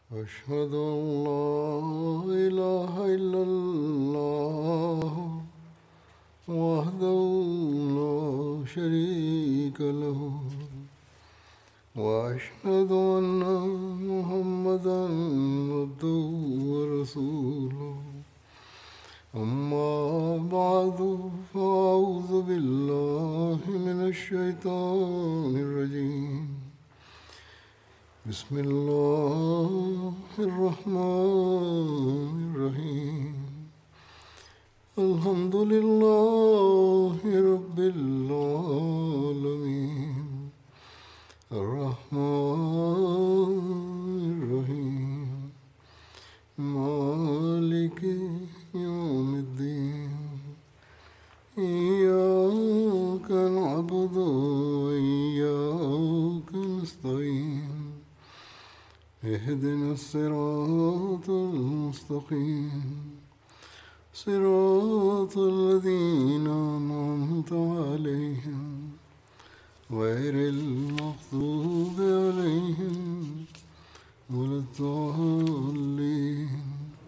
أشهد أن لا إله إلا الله وحده لا شريك له وأشهد أن محمدا عبده ورسوله أما بعد فأعوذ بالله من الشيطان الرجيم بسم الله الرحمن الرحيم الحمد لله رب العالمين الرحمن الرحيم مالك يوم الدين إياك نعبد وإياك نستعين اهدنا الصراط المستقيم صراط الذين أنعمت عليهم غير المغضوب عليهم ولا الضالين.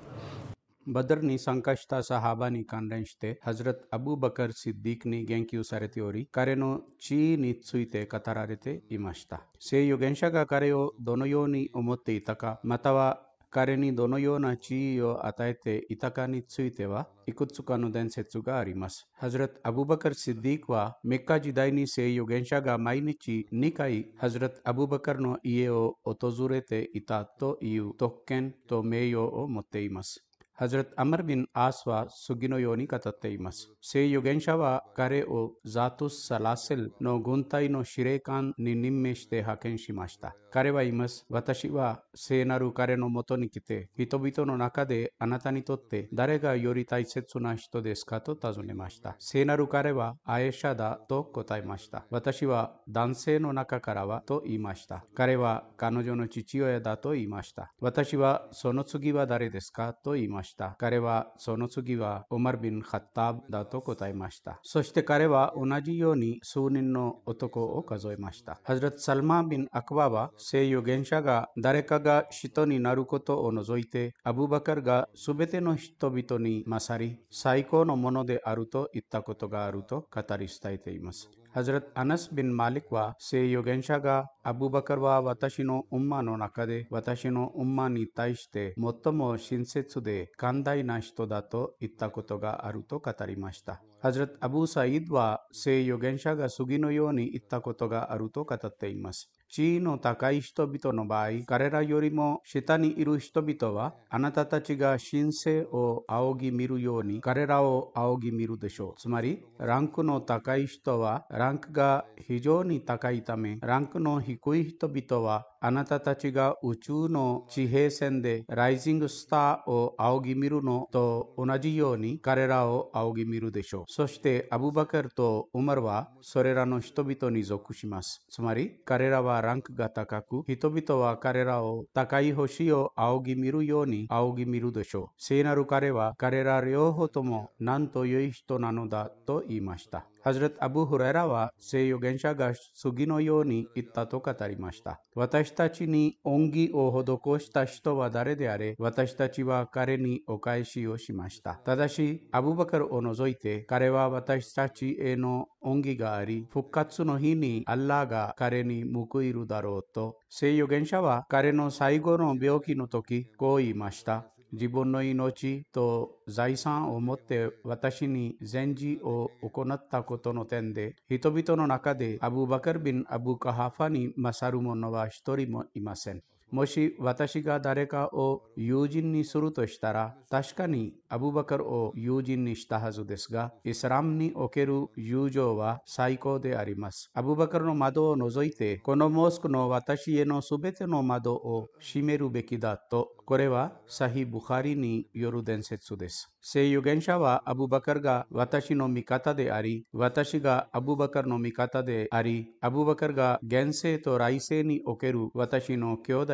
ಬದರ್‌ನಿ ಸಂಕಷ್ಟ ಸಹಾಬಾನಿ ಕಂಡಂತೆ ಹಜರತ್ ಅಬೂಬಕರ್ ಸಿದ್ದಿಕ್‌ನಿ ಗೆಂಕಿಯು ಸರೆತಿಯೋರಿ ಕರೆನೋ ಚೀ ನಿತ್ಸುಯಿತೆ ಕತರಾರೆತೆ ಇಮಷ್ಟ ಸೇಯುಗೆಂಶಗ ಕರೆಯೋ ದೊನಯೋನಿ ಒಮೊತ್ತೆ ಇತಕ ಮತವಾ ಕರೆನಿ ದೊನಯೋನ ಚೀಯೋ ಅತೈತೆ ಇತಕ ನಿತ್ಸುಯಿತೆವ ಇಕುತ್ಸುಕನು ದೆನ್ ಸೆತ್ಸುಗ ಅರಿಮಸ್ ಹಜರತ್ ಅಬೂಬಕರ್ ಸಿದ್ದಿಕ್ ವ ಮೆಕ್ಕಾ ಜಿದೈನಿ ಸೇಯುಗೆಂಶಗ ಮೈನಿಚಿ ನಿಕೈ ಹಜರತ್ ಅಬೂಬಕರ್‌ನೋ ಇಯೆಯೋ ಒತೊಜುರೆತೆ ಇತಾತ್ತೋ ಇಯು ತೊಕ್ಕೆನ್ ತೊ ಮೇಯೋ ಒ ಮೊತ್ತೆ ಇಮಸ್ ಹಜರತ್ ಅಮರ್ ಬಿನ್ ಆಸ್ವಾ ಸುಗಿನೊಯೋನಿ ಕತತ್ತೈಮಸ್ ಸೇಯುಗೆಂಶವ ಕರೆ ಒ ಜಾತುಸ್ ಸಲಾಸಿಲ್ ನೋ ಗುಂತೈ ನೋ ಶಿರೇಕಾನ್ ನಿ ನಿಮ್ಮೆಶ್ತೆ ಹಾಕೆನ್ ಶಿಮಾಷ್ಟ ಕರೆವ ಇಮಸ್ ವತಶಿವ ಸೇನರು ಕರೆನೋ ಮೊತೊನಿಕಿತೆ ಹಿತೊಬಿತೊನೊ ನಕದೆ ಅನತನಿ ತೊತ್ತೆ ದರೆಗ ಯೋರಿತೈ ಸೆತ್ಸುನ ಹಿತೊ ದೇಸ್ಕಾತೊ ತಜುನೆ ಮಾಷ್ಟ ಸೇನರು ಕರೆವ ಆಯೇಷಾದ ತೋ ಕೊತೈ ಮಾಷ್ಟ ವತಶಿವ ದಾನ್ಸೇನೊ ನಕ ಕರವ ತೋ ಈ ಮಾಷ್ಟ ಕರೆವ ಕಾನೊಜೊನೊ ಚಿಚಿಯೋಯದ ತೋ ಈ ಮಾಷ್ಟ ವತಶಿವ ಸೊನೊತ್ಸುಗಿವ ದರೆ ದೇಸ್ಕಾ ತೋ ಈ ಮಾಷ್ಟ ಕರೆವ ಸೊನೊಸುಗಿವ ಉಮರ್ ಬಿನ್ ಖತ್ತಾಬ್ ದಾತೋ ಕೊತಾಯ್ ಮಾಷ್ಟ ಸೊಷ್ಟೆ ಕರೆವ ಉನಜಿಯೋನಿ ಸೂನಿನ್ನೋ ಒತೊಕೋ ಓ ಕಜೋಯ್ ಮಾಷ್ಟ ಹಜರತ್ ಸಲ್ಮಾ ಬಿನ್ ಅಕ್ವಾವ ಸೇಯುಗೆಂಶಗ ದರೆಕಗ ಶಿತೊನಿ ನರುಕೊತೋ ಓ ನೊಜೊಯ್ತೆ ಅಬೂಬಕರ್ಗ ಸುಬೆತೆನೋ ಹಿತೊಬಿತೊನಿ ಮಸರಿ ಸೈಕೋನೊ ಮೊನೊದೆ ಅರುತೋ ಇತ್ತಕೊತೊಗ ಅರುತೋ ಕತರಿಸ್ತೈತೆ ಇಮಸ್ ಹಜರತ್ ಅನಸ್ ಬಿನ್ ಮಾಲಿಕ್ ವ ಸೇಯುಗೆಂಶಗ ಅಬೂಬಕರ್ ವ ವತಶಿನೋ ಉಮ್ಮನೋ ನಕದೆ ವತಶಿನೋ ಉಮ್ಮನಿ ತೈಷ್ತೆ ಮೊತ್ತಮೋ ಶಿನ್ಸೆತ್ಸುದೆ ಕಂದೈ ನಾಶ್ತೋದಾತೋ ಇತ್ತಕೊತೊಗ ಅರುತೋ ಕತರಿಮಾಷ್ಟ ಹಜರತ್ ಅಬೂ ಸಯೀದ್ ವ ಸೇಯುಗೆಂಶಗ ಸುಗಿನೊಯೋನಿ ಇತ್ತಕೊತೊಗ ಅರುತೋ ಕತತ್ತೆ ಇಮಸ್ ಚೀನೋ ತಕೈ ಹಿತೊಬಿತೊನೊ ಬಾಯಿ ಕರೆರ ಯೋರಿಮೋ ಶಿತನಿ ಇರು ಹಿತೊಬಿತೊವ ಅನತತಚಿಗ ಶಿನ್ಸೆ ಓ ಆವೋಗಿ ಮಿರು ಯೋನಿ ಕರೆರಾವೋ ಆವೋಗಿ ಮಿರು ದೆಶೋ ಸುಮಾರಿ ರಾಂಕುನೋ ತಕೈ ಹಿತೊವ ರಾಂಕ್ಗ ಹಿಜೋನಿ ತಕೈ ತಮೆ ರಾಂಕುನೋ ಹಿಕುಯಿ ಹಿತೊಬಿತೊವ ಅನತತಚಿಗ ಉಚೂನೋ ಚಿಹೇಸೆಂದೆ ರೈಸಿಂಗ್ ಸ್ತಾ ಓ ಆವೋಗಿ ಮಿರುನೋ ತೋ ಉನಜಿಯೋನಿ ಕರೆರಾವೋ ಆವೋಗಿ ಮಿರು ದೆಶೋ ಸೊಷ್ಟೆ ಅಬೂಬಕರ್ ತೋ ಉಮರ್ವ ಸೊರೆರಾನೋ ಹಿತೊಬಿತೊನಿ ಜೊಕುಶಿಮಾಸ್ ಸುಮಾರಿ ಕರೆರವ ರಂಕ್ ಗ ತಕಕು ಹಿತೊಬಿತೊವ ಕರೆರಾವೋ ತಕೈ ಹೊಶಿಯೋ ಆವೋಗಿ ಮಿರು ಯೋನಿ ಆವೋಗಿ ಮಿರು ದೆಶೋ ಸೇನರು ಕರೆವ ಕರೆರ ರ್ಯೋಹೋ ತೊಮೊ ನನ್ ತೋ ಯೋಯಿಷ್ಟೋ ನನೋದ ತೋ ಈ ಮಾಷ್ಟ ಹಜರತ್ ಅಬೂ ಹುರೈರಾವ ಸೇಯುಗೆಂಶಗ ಸುಗಿನೊಯೋನಿ ಇತ್ತತೋ ಕತರಿಮಾಷ್ಟ ವತಶ್ತಚಿನಿ ಒಂಗಿ ಓ ಹೊದೊಕೋಶ್ ತಶ್ತೊವ ದರೆದೆ ಅರೆ ವತಶ್ತಚಿವ ಕರೆನಿ ಒಕಾಯಿಶಿಯೋ ಶಿಮಾಷ್ಟ ತದಶಿ ಅಬೂಬಕರ್ ಓ ನೊಜೊಯ್ತೆ ಕರೆವ ವತಶ್ತಚಿ ಏನೋ ಒಂಗಿಗ ಅರಿ ಫುಕ್ಕತ್ಸುನೊ ಹೀನಿ ಅಲ್ಲಾಗ ಕರೆನಿ ಮುಕುಯಿರು ದರೋತ್ತೋ ಸೇಯುಗೆಂಶವ ಕರೆನೋ ಸೈಗೋನೋ ಬ್ಯೋಕಿನೊ ತೊಕಿ ಕೋಯಿ ಮಾಷ್ಟ ಜಿಬೊನ್ನೊಯಿ ನೋಚಿ ತೋ ಜೈಸಾಂ ಓ ಮೊತ್ತೆ ವತಶಿನಿ ಜೆಂಜಿ ಓ ಉಕೊನತ್ತ ಕೊತೊನೊ ತೆಂದೆ ಹಿತೊಬಿತೊನೊ ನಕದೆ ಅಬೂಬಕರ್ ಬಿನ್ ಅಬೂ ಕಹಾಫಾನಿ ಮಸರುಮೊ ನೊವ ಹಿತೊರಿಮೊ ಇಮಸೆನ್ ಮೊಶಿ ವತಶಿಗ ದರೆಕ ಓ ಯೂಜಿನ್ನಿ ಸುರುತೊಷ್ಟರ ತಶ್ಕನಿ ಅಬೂಬಕರ್ ಓ ಯೂಜಿನ್ನಿ ಇಷ್ಟಹಜು ದೆಸ್ಗ ಇಸ್ರಾಮ್ನಿ ಒಕೆರು ಯೂಜೋವ ಸೈಕೋದೆ ಅರಿಮಸ್ ಅಬೂಬಕರ್ನೊ ಮದೋ ನೊಜೊಯ್ತೆ ಕೊನೊಮೋಸ್ಕ್ನೊ ವತಶಿಯೆನೊ ಸುಬೆತೆನೊ ಮದೋ ಓ ಶಿಮೆರು ಬೆಕಿದತ್ತೋ ಕೊರೆವ ಸಹಿ ಬುಖಾರಿನಿ ಯೋರುದೆನ್ ಸೆತ್ಸುದೆಸ್ ಸೇಯುಗೆಂಶವ ಅಬೂಬಕರ್ಗ ವತಶಿನೊ ಮಿಕತದೆ ಅರಿ ವತಶಿಗ ಅಬೂಬಕರ್ನೊ ಮಿಕತದೆ ಅರಿ ಅಬೂಬಕರ್ಗ ಗೆನ್ಸೆ ತೊ ರೈಸೇನಿ ಒಕೆರು ವತಶಿನೊ ಕ್ಯೋದ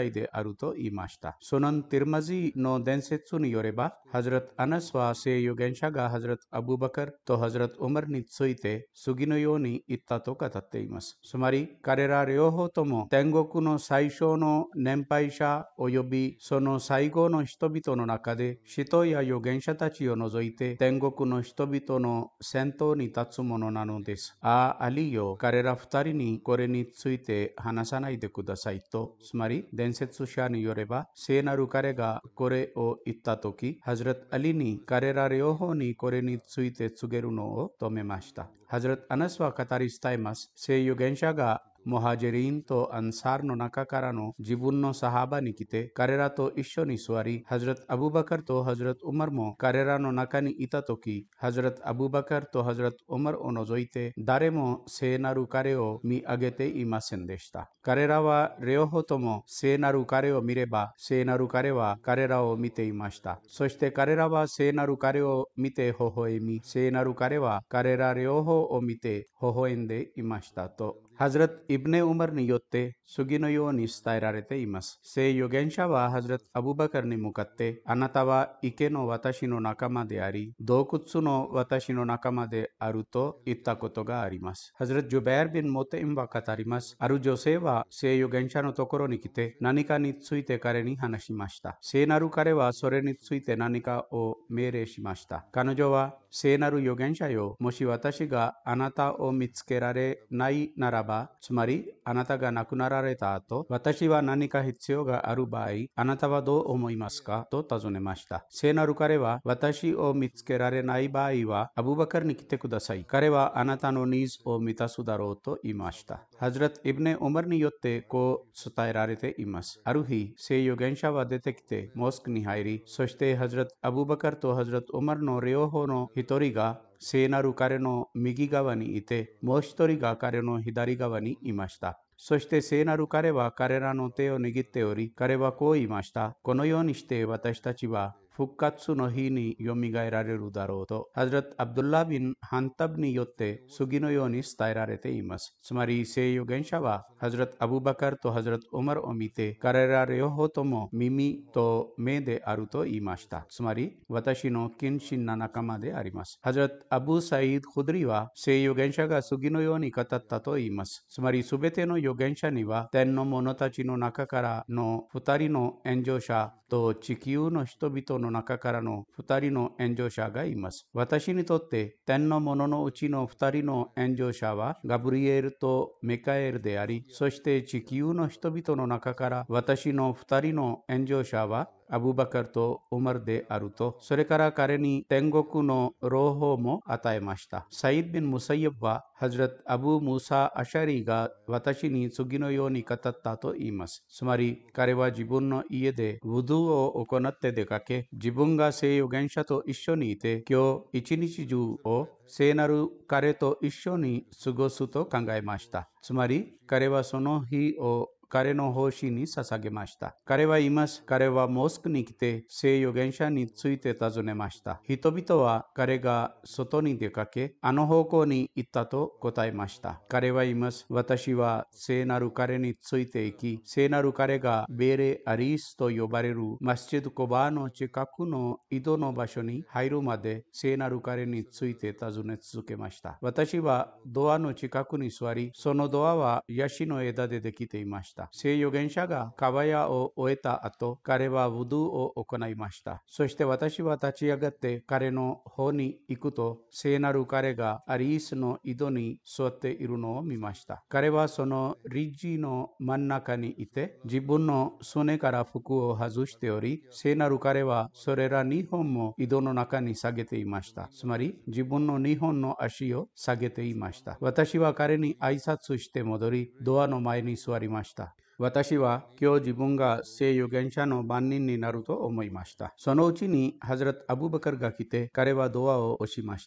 歳であると言いました。ソナン・ティルマジの伝説によれば、ハズラット・アナスは聖預言者がハズラット・アブバカルとハズラット・ウマルについて次のように言ったと語っています。つまり、彼ら両方とも天国の最初の年配者及びその最後の人々の中で、使徒や預言者たちを除いて天国の人々の先頭に立つものなのです。アリよ、彼ら二人にこれについて話さないでくださいと、つまり伝説者によれば、聖なる彼がこれを言ったとき、ハズラット・アリに彼ら両方にこれについて告げるのを止めました。ハズラット・アナスは語り伝えます。聖預言者がモハジェリンとアンサーの中からの自分のサハバに来て、彼らと一緒に座り、ハズラット・アブバカルとハズラット・ウマルも彼らの中にいたとき、ハズラット・アブバカルとハズラット・ウマルを除いて、誰も聖なる彼を見上げていませんでした。彼らは両方とも聖なる彼を見れば、聖なる彼は彼らを見ていました。そして彼らは聖なる彼を見て微笑み、聖なる彼は彼ら両方を見て微笑んでいましたと。ハズラット・イブネ・ウマルによって次のように伝えられています。聖預言者はハズラット・アブバカルに向かって、あなたは池の私の仲間であり、洞窟の私の仲間であると言ったことがあります。ハズラット・ジュベール・ビン・モテイムは語ります。ある女性は聖預言者のところに来て何かについて彼に話しました。聖なる彼はそれについて何かを命令しました。彼女は、聖なる預言者よ、もし私があなたを見つけられないならば、つまりあなたが亡くなられた後、私は何か必要がある場合、あなたはどう思いますかと尋ねました。聖なる彼は、私を見つけられない場合は、アブバカルに来てください。彼はあなたのニーズを満たすだろうと言いました。ハズラット・イブネ・ウマルによってこう伝えられています。ある日、聖預言者は出てきて、モスクに入り、そしてハズラット・アブバカルとハズラット・ウマルの両方の一人が聖なる彼の右側にいて、もう一人が彼の左側にいました。そして聖なる彼は彼らの手を握っており、彼はこう言いました。このようにして私たちは復活の日によみがえられるだろうと、ハズラット・アブドゥッラ・ビン・ハンタブによって次のように伝えられています。つまり聖預言者はハズラット・アブバカルとハズラット・ウマルを見て、彼ら両方とも耳と目であると言いました。つまり私の近親な仲間であります。ハズラット・アブ・サイード・クドリは聖預言者が次のように語ったと言います。つまりすべての預言者には天の者たちの中からの2人の援助者と地球の人々の中からの2人の援助者がいます。私にとって天の者のうちの2人の援助者はガブリエルとメカエルであり、そして地球の人々の中から私の2人の援助者はアブバカルとウマルであると、それから彼に天国の朗報も与えました。サイード・ビン・ムサイヤブは、ハズラット・アブ・ムサ・アシャリが私に次のように語ったと言います。つまり、彼は自分の家でウドゥを行って出かけ、自分が聖預言者と一緒にいて、今日一日中を聖なる彼と一緒に過ごすと考えました。つまり、彼はその日を彼の奉仕に捧げました。彼は言います。彼はモスクに来て聖預言者について尋ねました。人々は彼が外に出かけ、あの方向に行ったと答えました。彼は言います。私は聖なる彼について行き、聖なる彼がベレ・アリスと呼ばれるマスジッド・コバーの近くの井戸の場所に入るまで聖なる彼について尋ね続けました。私はドアの近くに座り、そのドアはヤシの枝でできていました。聖預言者が川屋を終えた後、彼はウドゥを行いました。そして私は立ち上がって彼の方に行くと、聖なる彼がアリースの井戸に座っているのを見ました。彼はそのリッジの真ん中にいて、自分のすねから服を外しており、聖なる彼はそれら2本も井戸の中に下げていました。つまり自分の2本の足を下げていました。私は彼に挨拶して戻り、ドアの前に座りました。私は今日自分が聖預言者の番人になると思いました。そのうちにハズラット・アブバカルが来て、彼はドアを押しました。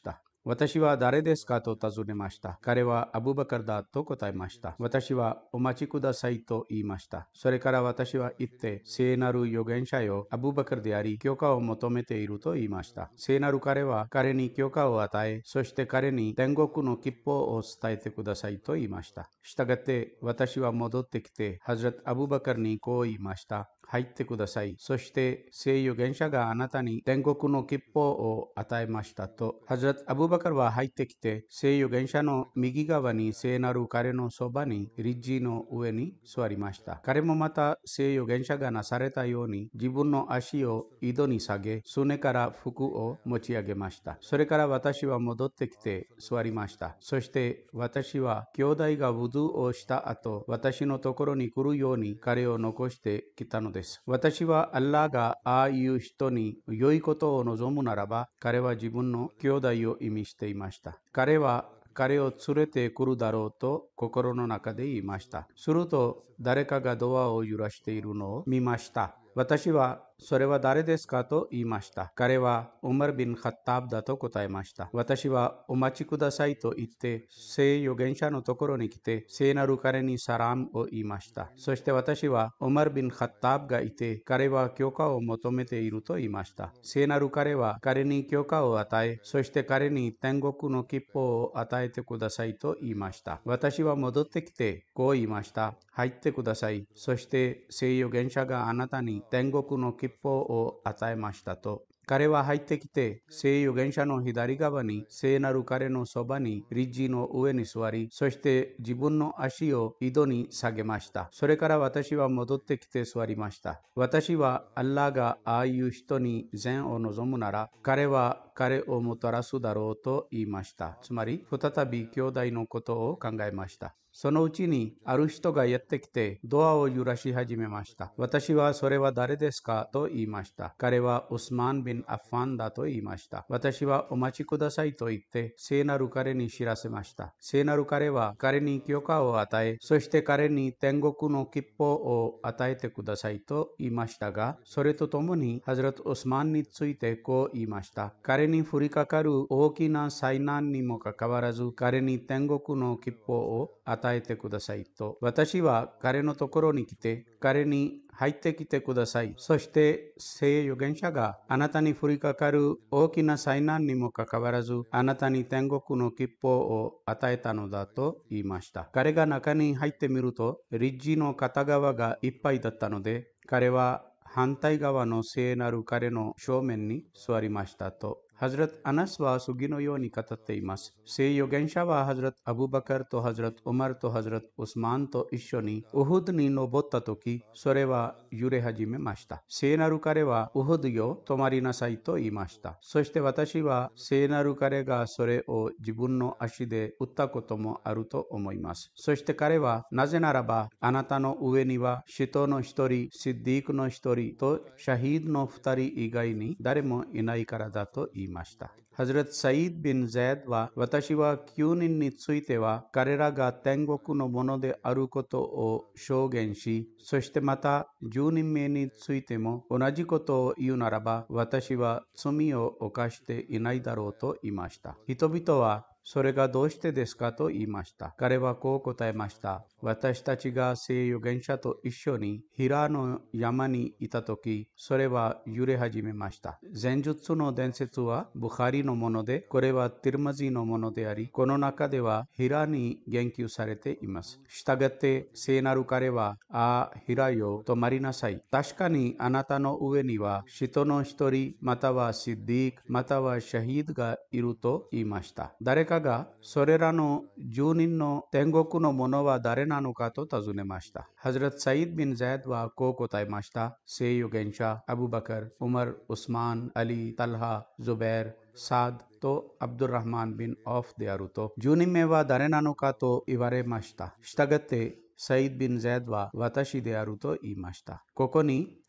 私は誰ですかと尋ねました。彼はアブバカルだと答えました。私はお待ちくださいと言いました。それから私は言って、聖なる預言者よ、アブバカルであり、許可を求めていると言いました。聖なる彼は彼に許可を与え、そして彼に天国の吉報を伝えてくださいと言いました。したがって私は戻ってきて、ハズラット・アブバカルにこう言いました。入ってください。そして聖預言者があなたに天国の吉報を与えましたと。ハズラット・アブバカルは入ってきて、聖預言者の右側に聖なる彼のそばにリッジの上に座りました。彼もまた聖預言者がなされたように自分の足を井戸に下げ、すねから服を持ち上げました。それから私は戻ってきて座りました。そして私は兄弟がウドゥをした後、私のところに来るように彼を残してきたのです。私はアッラーがああいう人に良いことを望むならば、彼は自分の兄弟を意味していました。彼は彼を連れてくるだろうと心の中で言いました。すると誰かがドアを揺らしているのを見ました。私はそれは誰ですかと言いました。彼はウマルビン・カッターブだと答えました。私はお待ちくださいと言って、聖預言者のところに来て、聖なる彼にサラムを言いました。そして私はウマルビン・カッターブがいて、彼は許可を求めていると言いました。聖なる彼は彼に許可を与え、そして彼に天国の吉報を与えてくださいと言いました。私は戻ってきて、こう言いました。入ってください。そして聖預言者があなたに天国の吉報を与えましたと。彼は入ってきて、聖預言者の左側に聖なる彼のそばにリッジの上に座り、そして自分の足を井戸に下げました。それから私は戻ってきて座りました。私はアッラーがああいう人に善を望むなら、彼は彼をもたらすだろうと言いました。つまり、再び兄弟のことを考えました。そのうちにある人がやってきてドアを揺らし始めました。私はそれは誰ですかと言いました。彼はウスマン・ビン・アッファンだと言いました。私はお待ちくださいと言って聖なる彼に知らせました。聖なる彼は彼に許可を与え、そして彼に天国の吉報を与えてくださいと言いましたが、それとともにハズラット・ウスマンについてこう言いました。彼に降りかかる大きな災難にもかかわらず、彼に天国の吉報を与えてくださいと。私は彼のところに来て、彼に入ってきてください。そして聖預言者があなたに降りかかる大きな災難にもかかわらず、あなたに天国の吉報を与えたのだと言いました。彼が中に入ってみると、リッジの片側がいっぱいだったので、彼は反対側の聖なる彼の正面に座りましたと。ハズラット・アナスは次のように語っています。聖預言者はハズラット・アブバカルとハズラット・オマルとハズラット・ウスマンと一緒にウフドに登ったとき、それは揺れ始めました。聖なる彼はウフドよ、止まりなさいと言いました。そして私は聖なる彼がそれを自分の足で打ったこともあると思います。そして彼はなぜならばあなたの上には使徒の一人、シッディークの一人とシャヒードの二人以外に誰もいないからだと言いました。ハズラット・サイード・ビン・ゼッドは、私は9人については彼らが天国のものであることを証言し、そしてまた10人目についても同じことを言うならば、私は罪を犯していないだろうと言いました。人々はそれがどうしてですかと言いました。彼はこう答えました。私たちが聖預言者と一緒にヒラの山にいたとき、それは揺れ始めました。前述の伝説はブハリのもので、これはティルマジのものであり、この中ではヒラに言及されています。したがって聖なる彼は、ああ、ヒラよ、止まりなさい。確かにあなたの上には使徒の一人、またはシッディーク、またはシャヒードがいると言いました。誰かがそれらの10人の天国のものは誰なのかと尋ねました。ハズラット・サイード・ビン・ゼッドはこう答えました。聖預言者、アブバカル、ウマル、ウスマン、アリ、タルハ、ズベー、サードとアブドゥラハマン・ビン・オフであると。10人目は誰なのかと言われました。したがってサイード・ビン・ゼッドは私であると言いました。ここに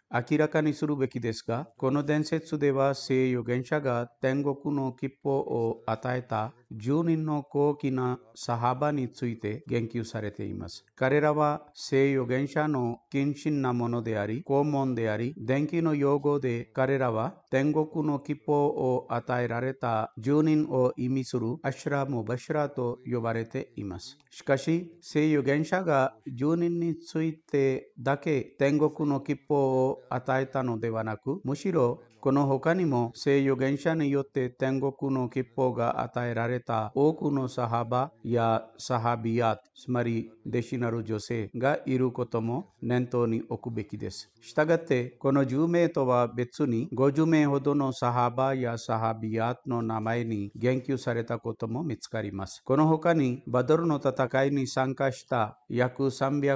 明らかにするべきですが、この伝説では聖預言者が天国の切符を与えた10人の高貴なサハバについて言及されています。彼らは聖預言者の近親なものであり、肛門であり、電気の用語で彼らは天国の切符を与えられた10人を意味するアシュラ・ムバシュラと呼ばれています。しかし、聖預言者が10人についてだけ天国の切符を与えたのではなく、むしろこの他にも聖預言者によって天国の切符が与えられた多くのサハバやサハビヤ、つまり弟子なる女性がいることも念頭に置くべきです。したがって、この10名とは別に50名ほどのサハバやサハビヤの名前に言及されたことも見つかります。この他にバドルの戦いに参加した約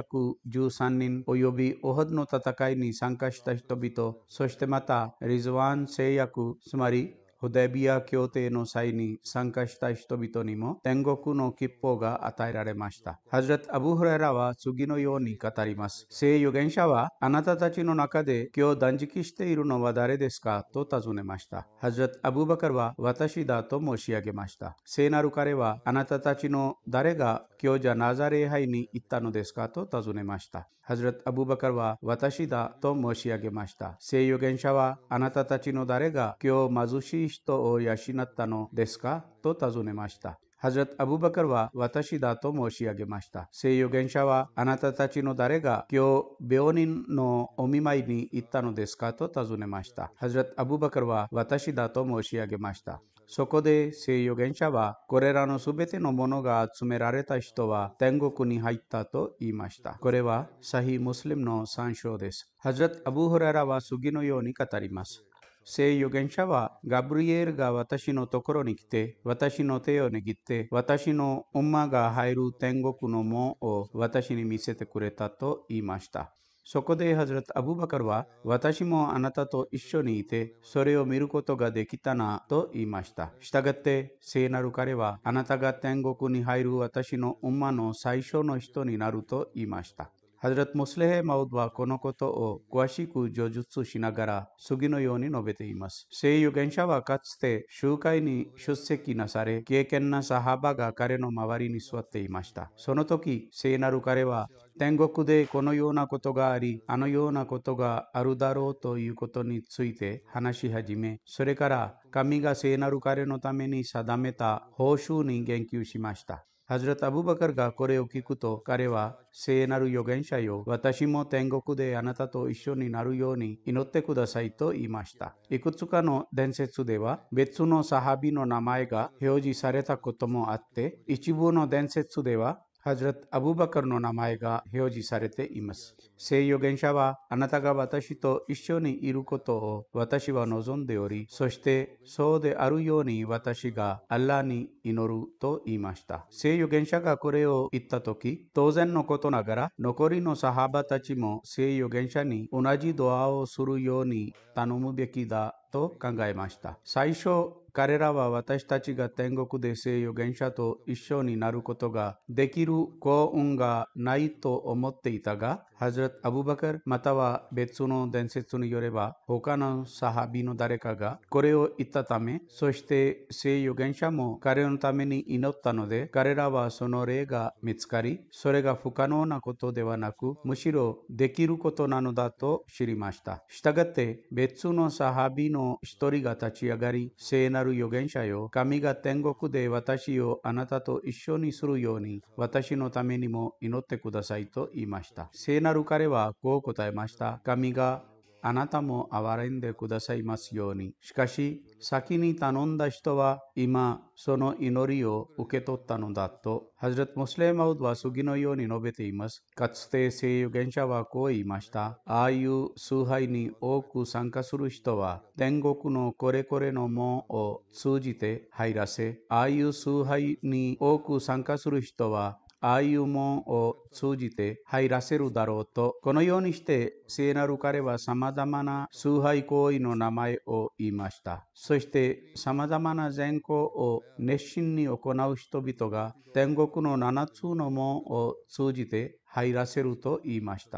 313人およびオハドの戦いに参加した人々、そしてまたリズワン制約、つまりホデビア協定の際に参加した人々にも天国の切符が与えられました。ハズラット・アブ・フレラは次のように語ります。聖預言者はあなたたちの中で今日断食しているのは誰ですかと尋ねました。ハズラット・アブ・バカルは私だと申し上げました。聖なる彼はあなたたちの誰が今日じゃナザレ杯に行ったのですかと尋ねました。ハズラット・アブ・バカルは私だと申し上げました。聖預言者はあなたたちの誰が今日貧しい人を養ったのですかと尋ねました。ハズラット・アブ・バカルは私だと申し上げました。聖預言者はあなたたちの誰が今日病人のお見舞いに行ったのですかと尋ねました。ハズラット・アブ・バカルは私だと申し上げました。そこで聖預言者はこれらのすべてのものが集められた人は天国に入ったと言いました。これはサヒムスリムの参照です。ハズラット・アブ・フレラは次のように語ります。聖預言者はガブリエルが私のところに来て私の手を握って私の馬が入る天国の門を私に見せてくれたと言いました。そこでハズラット・アブ・バカルは私もあなたと一緒にいてそれを見ることができたなと言いました。したがって聖なる彼はあなたが天国に入る私の馬の最初の人になると言いました。ハズラット・ムスレヘ・マウドはこのことを詳しく叙述しながら次のように述べています。聖預言者はかつて集会に出席なされ、敬虔なサハバが彼の周りに座っていました。その時、聖なる彼は天国でこのようなことがあり、あのようなことがあるだろうということについて話し始め、それから神が聖なる彼のために定めた報酬に言及しました。ハズラット・アブ・バカルがこれを聞くと、彼は聖なる預言者よ、私も天国であなたと一緒になるように祈ってくださいと言いました。いくつかの伝説では別のサハビの名前が表示されたこともあって、一部の伝説ではハズラット・アブ・バカルの名前が表示されています。聖預言者はあなたが私と一緒にいることを私は望んでおり、そしてそうであるように私がアッラーに祈ると言いました。聖預言者がこれを言ったとき、当然のことながら残りのサハバたちも聖預言者に同じドアをするように頼むべきだと考えました。最初、彼らは私たちが天国で聖預言者と一緒になることができる幸運がないと思っていたが、ハズラット・アブ・バカルまたは別の伝説によれば他のサハビの誰かがこれを言ったため、そして聖預言者も彼のために祈ったので、彼らはその例が見つかり、それが不可能なことではなく、むしろできることなのだと知りました。したがって別のサハビの一人が立ち上がり、聖なる預言者よ、神が天国で私をあなたと一緒にするように私のためにも祈ってくださいと言いました。聖なる彼はこう答えました。神があなたも憐れんでくださいますように。しかし、先に頼んだ人は今、その祈りを受け取ったのだと、ハズラット・ムスレマウドは次のように述べています。かつて聖預言者はこう言いました。ああいう崇拝に多く参加する人は、天国のこれこれの門を通じて入らせ、ああいう崇拝に多く参加する人は、ああいう門を通じて入らせるだろうと、このようにして聖なる彼は様々な崇拝行為の名前を言いました。そして様々な善行を熱心に行う人々が天国の7つの門を通じて入らせると言いました。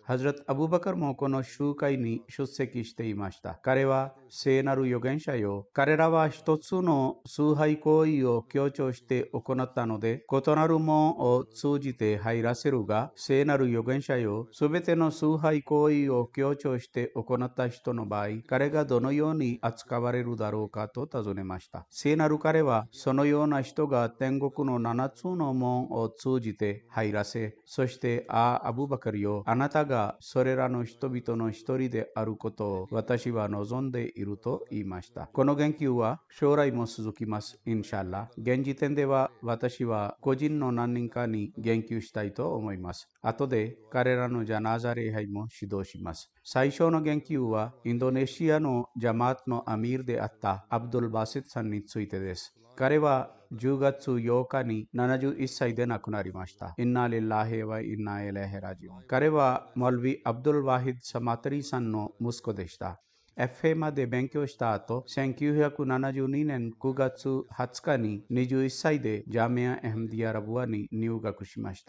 ハズラット・アブーバカルもこの集会に出席していました。彼は聖なる預言者よ。彼らは一つの崇拝行為を強調して行ったので、異なる門を通じて入らせるが、聖なる預言者よ。すべての崇拝行為を強調して行った人の場合、彼がどのように扱われるだろうかと尋ねました。聖なる彼は、そのような人が天国の7つの門を通じて入らせ、そして、アブバカルよ、あなたがそれらの人々の一人であることを私は望んでいると言いました。この言及は将来も続きます。インシャアラ。現時点では私は個人の何人かに言及したいと思います。後で彼らのジャナーザ礼拝も指導します。最初の言及はインドネシアのジャマートのアミールであったアブドゥル・バセットさんについてです。彼は10月8日に71歳で亡くなりました。インナリッラヒワインナイレヘラジオン。彼はモルビ・アブドゥル・ワヒド・サマタリさんの息子でした。FA まで勉強した後、1972年9月20日に21歳でジャミア・アハマディヤ・ラブワに入学しました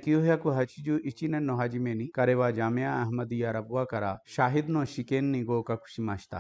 。1981年の初めに彼はジャミア・アハマディヤ・ラブワからシャヒドの試験に合格しました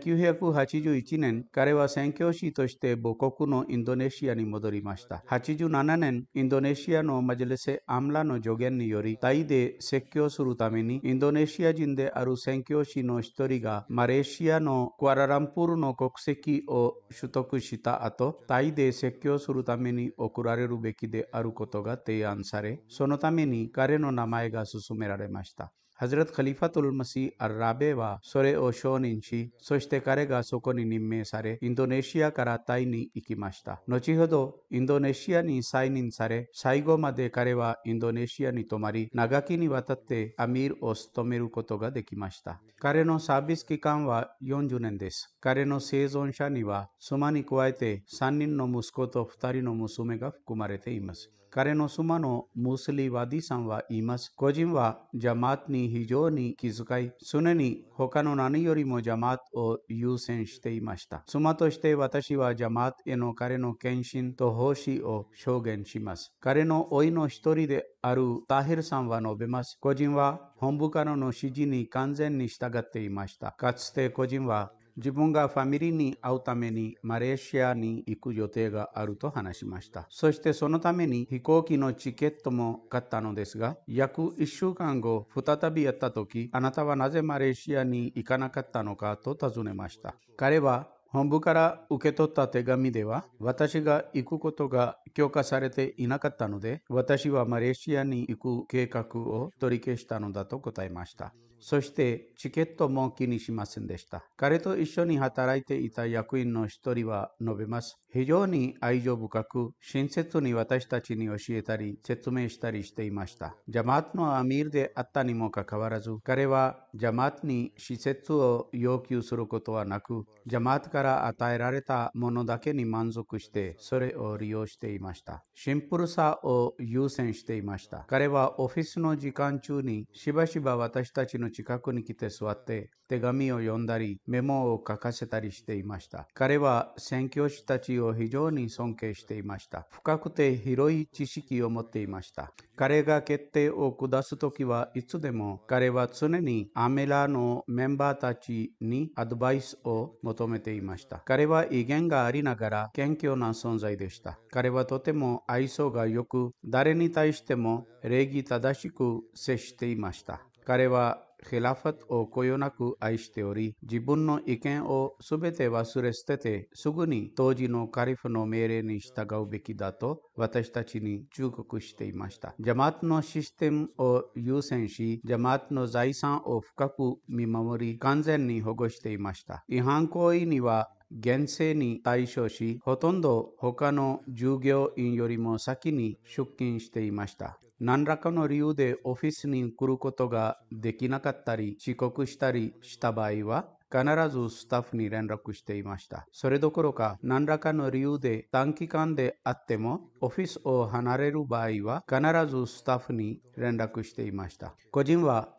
。1981年、彼は宣教師として母国のインドネシアに戻りました。87年、インドネシアのマジレセ・アムラの助言により、タイで説教するためにインドネシア人である宣教師の一人がマレーシアのクアラランプールの国籍を取得した後、タイで説教するために送られるべきであることが提案され、そのために彼の名前が勧められました。ハズラット・カリファトル・マシー・アルラベはそれを承認し、そして彼がそこに任命され、インドネシアからタイに行きました。後ほど、インドネシアに再任され、最後まで彼はインドネシアに泊まり、長きにわたってアミールを務めることができました。彼のサービス期間は40年です。彼の生存者には、妻に加えて3人の息子と2人の娘が含まれています。彼の妻のムスリ・ワディさんは言います。個人はジャマートに非常に気遣い、常に他の何よりもジャマートを優先していました。妻として私はジャマートへの彼の献身と奉仕を証言します。彼の甥の一人であるタヒルさんは述べます。個人は本部からの指示に完全に従っていました。かつて個人は自分がファミリーに会うためにマレーシアに行く予定があると話しました。そしてそのために飛行機のチケットも買ったのですが、約1週間後、再びやった時、あなたはなぜマレーシアに行かなかったのかと尋ねました。彼は本部から受け取った手紙では、私が行くことが許可されていなかったので、私はマレーシアに行く計画を取り消したのだと答えました。そしてチケットも気にしませんでした。彼と一緒に働いていた役員の一人は述べます。非常に愛情深く、親切に私たちに教えたり、説明したりしていました。ジャマートのアミールであったにもかかわらず、彼はジャマートに施設を要求することはなく、ジャマートから与えられたものだけに満足して、それを利用していました。シンプルさを優先していました。彼はオフィスの時間中にしばしば私たちの近くに来て座って手紙を読んだりメモを書かせたりしていました。彼は宣教師たちを非常に尊敬していました。深くて広い知識を持っていました。彼が決定を下すときはいつでも彼は常にアメラのメンバーたちにアドバイスを求めていました。彼は威厳がありながら謙虚な存在でした。彼はとても愛想が良く、誰に対しても礼儀正しく接していました。彼はヒラファトをこよなく愛しており、自分の意見をすべて忘れ捨てて、すぐに当時のカリフの命令に従うべきだと私たちに忠告していました。ジャマートのシステムを優先し、ジャマートの財産を深く見守り、完全に保護していました。違反行為には厳正に対処し、ほとんど他の従業員よりも先に出勤していました。何らかの理由でオフィスに来ることができなかったり、遅刻したりした場合は、必ずスタッフに連絡していました。それどころか、何らかの理由で短期間であっても、オフィスを離れる場合は、必ずスタッフに連絡していました。個人は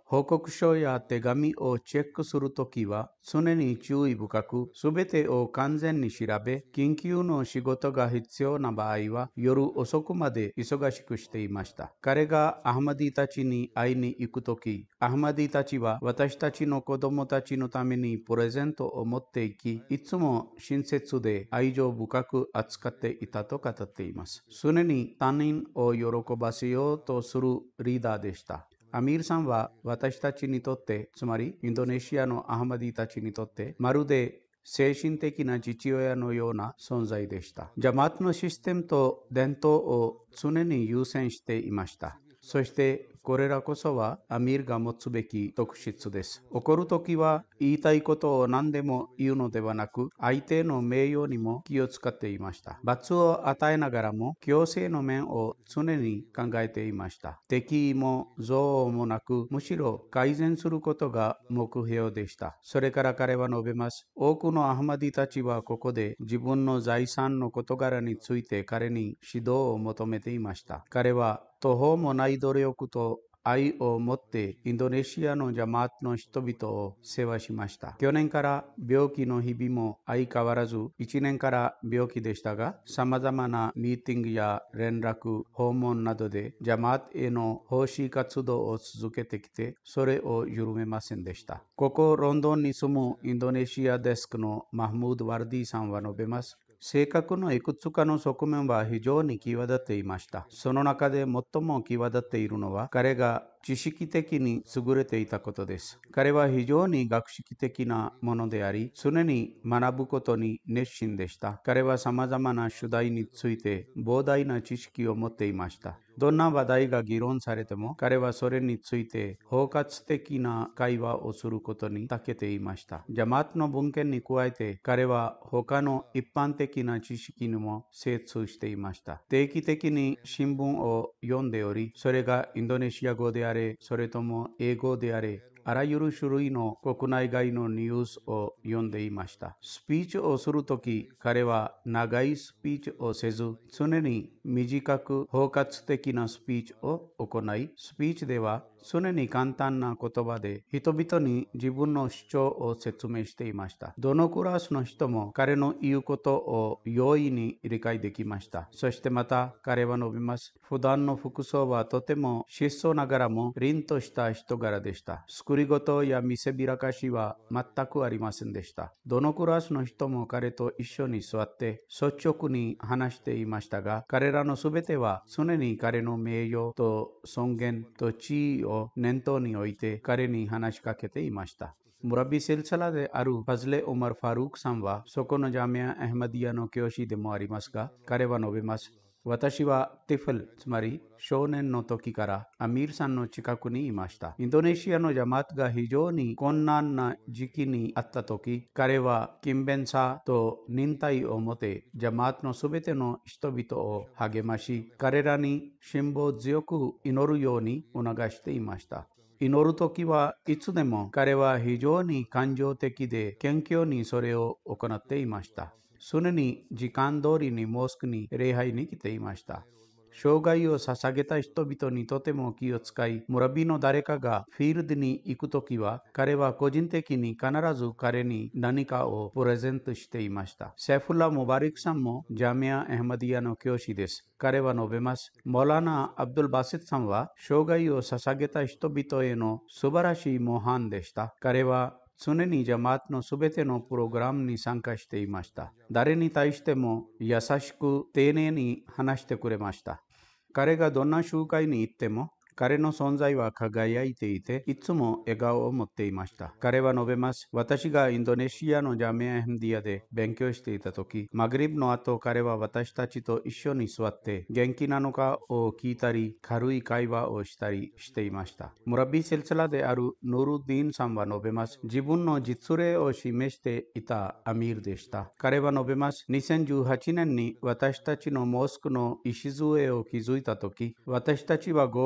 報告書や手紙をチェックするときは常に注意深く、すべてを完全に調べ、緊急の仕事が必要な場合は夜遅くまで忙しくしていました。彼がアハマディたちに会いに行くとき、アハマディたちは私たちの子供たちのためにプレゼントを持っていき、いつも親切で愛情深く扱っていたと語っています。常に他人を喜ばせようとするリーダーでした。アミールさんは私たちにとって、つまりインドネシアのアハマディたちにとって、まるで精神的な父親のような存在でした。ジャマートのシステムと伝統を常に優先していました。そしてこれらこそはアミールが持つべき特質です。怒るときは言いたいことを何でも言うのではなく、相手の名誉にも気を使っていました。罰を与えながらも強制の面を常に考えていました。敵意も憎悪もなく、むしろ改善することが目標でした。それから彼は述べます。多くのアハマディたちはここで自分の財産の事柄について彼に指導を求めていました。彼は途方もない努力と愛を持ってインドネシアのジャマートの人々を世話しました。去年から病気の日々も相変わらず、1年から病気でしたが、様々なミーティングや連絡、訪問などでジャマートへの奉仕活動を続けてきて、それを緩めませんでした。ここロンドンに住むインドネシアデスクのマフムード・ワルディさんは述べます。性格のいくつかの側面は非常に際立っていました。その中で最も際立っているのは、彼が知識的に優れていたことです。彼は非常に学識的なものであり、常に学ぶことに熱心でした。彼は様々な主題について膨大な知識を持っていました。どんな話題が議論されても、彼はそれについて包括的な会話をすることに長けていました。ジャマートの文献に加えて、彼は他の一般的な知識にも精通していました。定期的に新聞を読んでおり、それがインドネシア語であれ、それとも英語であれ、あらゆる種類の国内外のニュースを読んでいました。スピーチをするとき、彼は長いスピーチをせず、常に短く包括的なスピーチを行い、スピーチでは常に簡単な言葉で人々に自分の主張を説明していました。どのクラスの人も彼の言うことを容易に理解できました。そしてまた彼は述べます。普段の服装はとても質素ながらも凛とした人柄でした。作り事や見せびらかしは全くありませんでした。どのクラスの人も彼と一緒に座って率直に話していましたが、彼らのすべては常に彼の名誉と尊厳と地位を念頭に置いて彼に話しかけていました。ムラビシルサラであるファズレ・オマル・ファルークさんは、そこのジャミア・アハマディヤの教師でもありますが、彼は述べます。私はティフル、つまり少年の時からアミールさんの近くにいました。インドネシアのジャマートが非常に困難な時期にあった時、彼は勤勉さと忍耐を持ってジャマートのすべての人々を励まし、彼らに辛抱強く祈るように促していました。祈るときはいつでも彼は非常に感情的で謙虚にそれを行っていました。常に時間通りにモスクに礼拝に来ていました。生涯を捧げた人々にとても気を使い、ムラビの誰かがフィールドに行くときは、彼は個人的に必ず彼に何かをプレゼントしていました。セフラ・ムバリクさんもジャミア・アハマディヤの教師です。彼は述べます。モラナ・アブドゥル・バセットさんは生涯を捧げた人々への素晴らしい模範でした。彼は常にジャマートのすべてのプログラムに参加していました。誰に対しても優しく丁寧に話してくれました。彼がどんな集会に行っても、彼の存在は輝いていて、いつも笑顔を持っていました。彼は述べます。私がインドネシアのジャミア・アハマディヤで勉強していたとき、マグリブの後、彼は私たちと一緒に座って、元気なのかを聞いたり、軽い会話をしたりしていました。ムラビシルシラであるヌルディーンさんは述べます。自分の実例を示していたアミールでした。彼は述べます。2018年に私たちのモスクの礎を築いたとき、私たちは合計で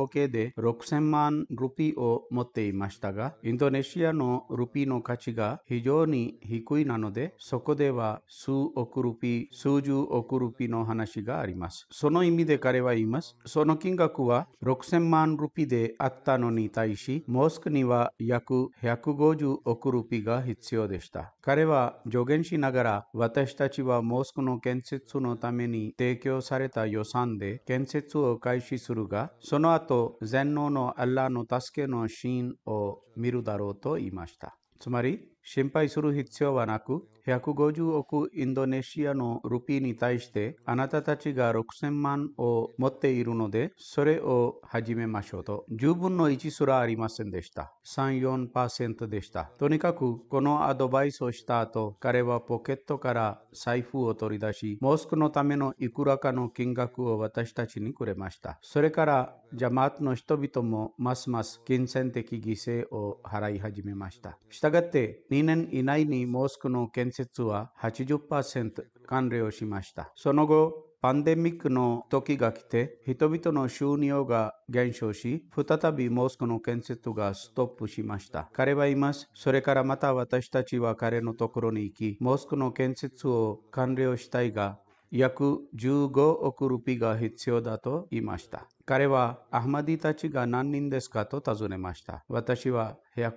で6000万ルピーを持っていましたが、インドネシアのルピーの価値が非常に低いなので、そこでは数億ルピー、数十億ルピーの話があります。その意味で彼は言います。その金額は6000万ルピーであったのに対し、モスクには約150億ルピーが必要でした。彼は助言しながら、私たちはモスクの建設のために提供された予算で建設を開始するが、その後、全能のアッラーの助けのシーンを見るだろうと言いました。つまり、心配する必要はなく、150億インドネシアのルピーに対してあなたたちが6000万を持っているので、それを始めましょうと。10分の1すらありませんでした。3、4% でした。とにかく、このアドバイスをした後、彼はポケットから財布を取り出し、モスクのためのいくらかの金額を私たちにくれました。それから、ジャマートの人々もますます金銭的犠牲を払い始めました。したがって、2年以内にモスクの建設は 80% 完了しました。その後、パンデミックの時が来て、人々の収入が減少し、再びモスクの建設がストップしました。彼は言います。それからまた私たちは彼のところに行き、モスクの建設を完了したいが、約15億ルピーが必要だと言いました。彼はアハマディたちが何人ですかと尋ねました。私は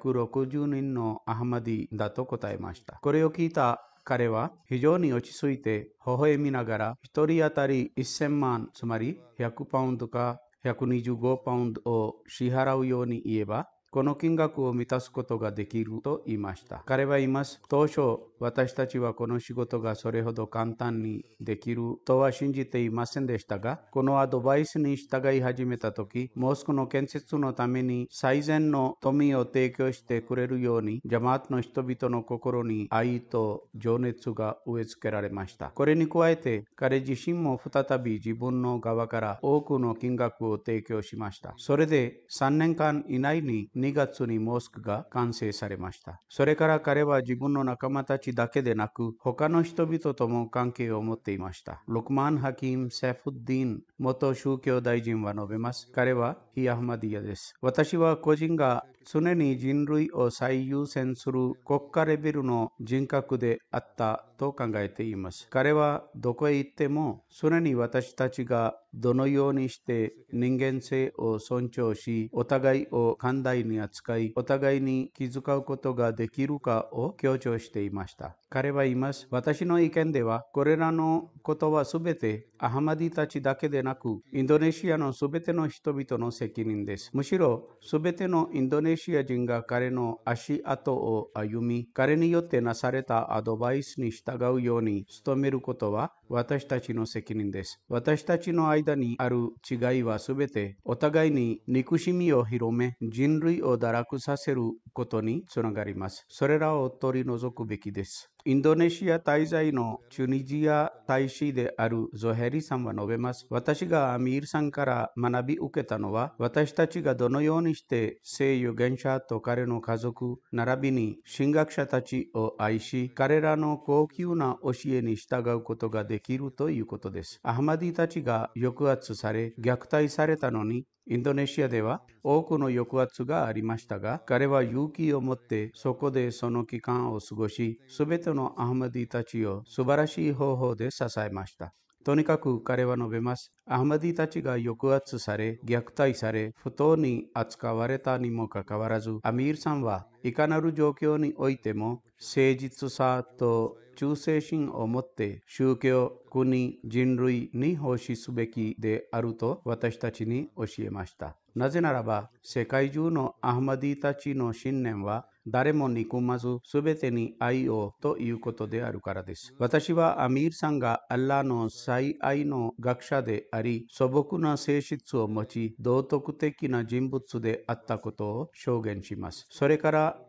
160人のアハマディだと答えました。これを聞いた彼は非常に落ち着いて微笑みながら1人当たり1000万、つまり100パウンドか125パウンドを支払うように言えば、この金額を満たすことができると言いました。彼は言います。当初、私たちはこの仕事がそれほど簡単にできるとは信じていませんでしたが、このアドバイスに従い始めたとき、モスクの建設のために最善の富を提供してくれるように、ジャマートの人々の心に愛と情熱が植え付けられました。これに加えて、彼自身も再び自分の側から多くの金額を提供しました。それで3年間以内に2月にモスクが完成されました。それから彼は自分の仲間たちだけでなく、他の人々とも関係を持っていました。ルクマン・ハキム・セフッディーン元宗教大臣は述べます。彼は非アハマディヤです。私は個人が常に人類を最優先する国家レベルの人格であったと考えています。彼はどこへ行っても常に私たちがどのようにして人間性を尊重し、お互いを寛大に扱い、お互いに気遣うことができるかを強調していました。彼は言います。私の意見では、これらのことはすべてアハマディたちだけでなく、インドネシアのすべての人々の責任です。むしろ、すべてのインドネシア人が彼の足跡を歩み、彼によってなされたアドバイスに従うように努めることは私たちの責任です。私たちの間にある違いはすべてお互いに憎しみを広め、人類を堕落させることにつながります。それらを取り除くべきです。インドネシア滞在のチュニジア大使であるゾヘリさんは述べます。私がアミールさんから学び受けたのは、私たちがどのようにして聖預言者と彼の家族、並びに神学者たちを愛し、彼らの高級な教えに従うことができるということです。アハマディたちが抑圧され、虐待されたのに、インドネシアでは多くの抑圧がありましたが、彼は勇気を持ってそこでその期間を過ごし、すべてのアハマディたちを素晴らしい方法で支えました。とにかく彼は述べます。アハマディたちが抑圧され、虐待され、不当に扱われたにもかかわらず、アミールさんはいかなる状況においても誠実さと忠誠心を持って宗教、国、人類に奉仕すべきであると私たちに教えました。なぜならば、世界中のアハマディたちの信念は誰も憎まず、すべてに愛をということであるからです。私はアミールさんがアッラーの最愛の学者であり、素朴な性質を持ち、道徳的な人物であったことを証言します。それから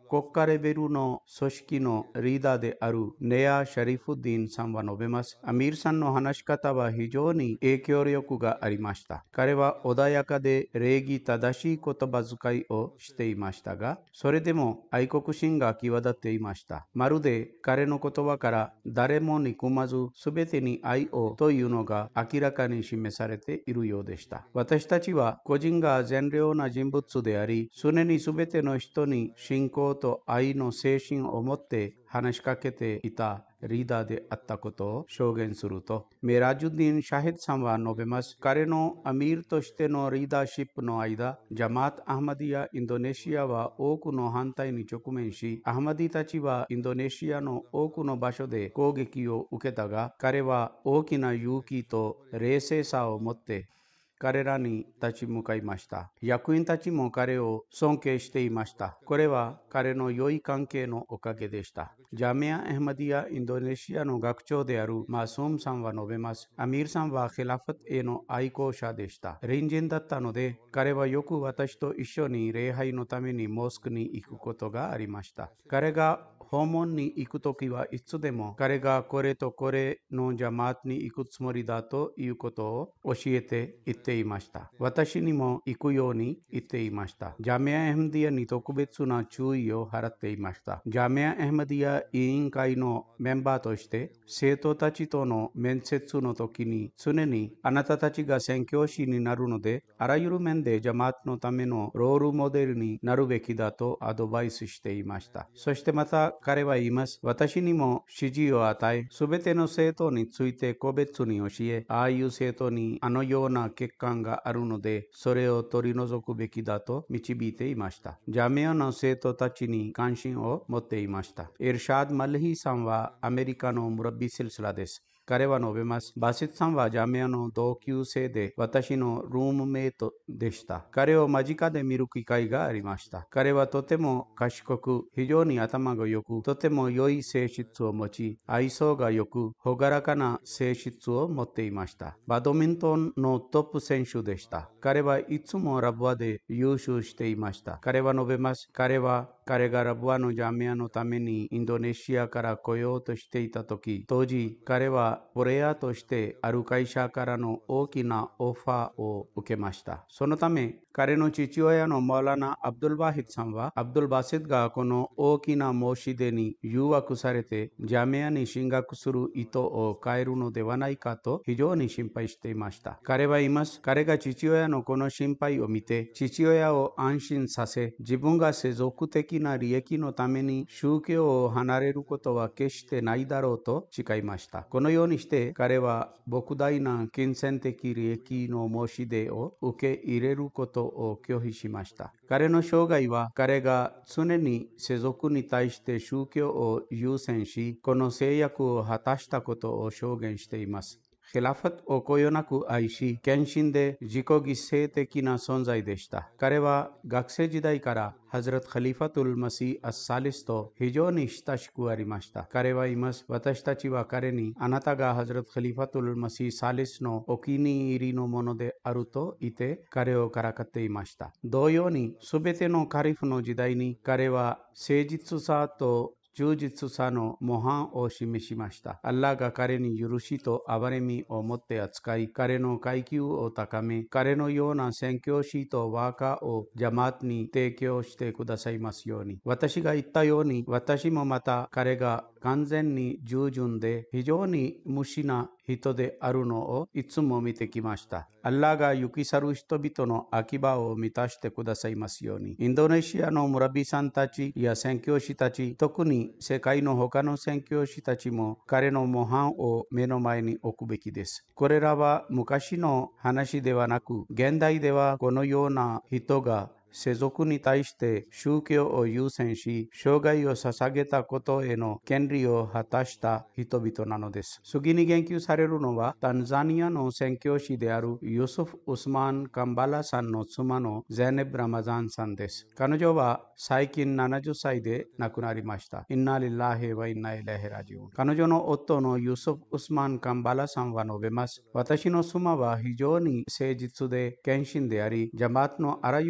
国家レベルの組織のリーダーであるネア・シャリフッディンさんは述べます。アミールさんの話し方は非常に影響力がありました。彼は穏やかで礼儀正しい言葉遣いをしていましたが、それでも愛国心が際立っていました。まるで彼の言葉から誰も憎まず全てに愛をというのが明らかに示されているようでした。私たちは個人が善良な人物であり、常に全ての人に信仰と愛の精神を持って話しかけていたリーダーであったことを証言すると、メラジュディン・シャヘドさんは述べます。彼のアミールとしてのリーダーシップの間、ジャマート・アハマディア・インドネシアは多くの反対に直面し、アハマディたちはインドネシアの多くの場所で攻撃を受けたが、彼は大きな勇気と冷静さを持って彼らに立ち向かいました。役員たちも彼を尊敬していました。これは彼の良い関係のおかげでした。ジャミア・アハマディア・インドネシアの学長であるマスームさんは述べます。アミールさんはヒラファトへの愛好者でした。隣人だったので、彼はよく私と一緒に礼拝のためにモスクに行くことがありました。彼が訪問に行くときはいつでも彼がこれとこれのジャマートに行くつもりだということを教えて言っていました。私にも行くように言っていました。ジャミア・アハマディアに特別な注意を払っていました。ジャミア・アハマディア委員会のメンバーとして生徒たちとの面接の時に常にあなたたちが宣教師になるのであらゆる面でジャマートのためのロールモデルになるべきだとアドバイスしていました。そしてまた彼は言います。私にも指示を与え、すべての生徒について個別に教え、ああいう生徒にあのような欠陥があるので、それを取り除くべきだと導いていました。ジャミアの生徒たちに関心を持っていました。イルシャード・マルヒさんはアメリカのムラビシルスラです。彼は述べます。バシットさんはジャミアの同級生で私のルームメイトでした。彼を間近で見る機会がありました。彼はとても賢く、非常に頭が良く、とても良い性質を持ち、愛想が良く、朗らかな性質を持っていました。バドミントンのトップ選手でした。彼はいつもラブアで優秀していました。彼は述べます。彼がラブアのジャミアのためにインドネシアから来ようとしていた時、当時彼はプレイヤーとしてある会社からの大きなオファーを受けました。そのため彼の父親のマラナ・アブドゥル・バヒドさんはアブドゥル・バシッドがこの大きな申し出に誘惑されてジャミアに進学する意図を変えるのではないかと非常に心配していました。彼は言います。彼が父親のこの心配を見て父親を安心させ、自分が世俗的な利益のために宗教を離れることは決してないだろうと誓いました。このようにして彼は莫大な金銭的利益の申し出を受け入れることを拒否しました。彼の生涯は彼が常に世俗に対して宗教を優先し、この制約を果たしたことを証言しています。ヒラファトをこよなく愛し、献身で自己犠牲的な存在でした。彼は学生時代からハズラト・カリファトル・マシー・アッサリスと非常に親しくありました。彼は言います。私たちは彼に、あなたがハズラト・カリファトル・マシー・サリスのお気に入りのものであると言って彼をからかっていました。同様に、すべてのカリフの時代に彼は誠実さと充実さの模範を示しました。アッラーが彼に許しと憐れみを持って扱い、彼の階級を高め、彼のような宣教師とワーカーをジャマートに提供してくださいますように。私が言ったように、私もまた彼が完全に従順で非常に無私な人であるのをいつも見てきました。アッラーが行き去る人々の空き場を満たしてくださいますように。インドネシアのムラビさんたちや宣教師たち、特に世界の他の宣教師たちも彼の模範を目の前に置くべきです。これらは昔の話ではなく、現代ではこのような人が世俗に対して宗教を優先し、生涯を捧げたことへの権利を果たした人々なのです。次に言及されるのは、タンザニアの宣教師であるユスフ・ウスマン・カンバラさんの妻のゼネブ・ラマザンさんです。彼女は最近70歳で亡くなりました。インナリッラヘワインナイレヘラジオン。彼女の夫のユスフ・ウスマン・カンバラさんは述べます。私の妻は非常に誠実で献身であり、ジャマートのあらゆる仕事